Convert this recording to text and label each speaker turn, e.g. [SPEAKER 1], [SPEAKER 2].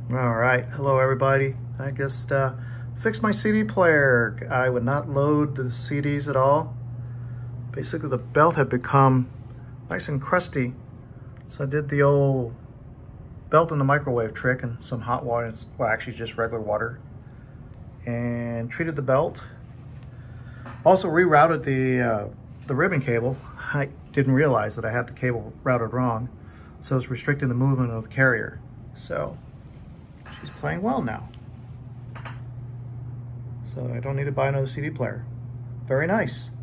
[SPEAKER 1] All right, hello everybody. I just fixed my CD player. I would not load the CDs at all. Basically the belt had become nice and crusty. So I did the old belt in the microwave trick and some hot water, well actually just regular water, and treated the belt. Also rerouted the ribbon cable. I didn't realize that I had the cable routed wrong, so it's restricting the movement of the carrier. So she's playing well now. So I don't need to buy another CD player. Very nice.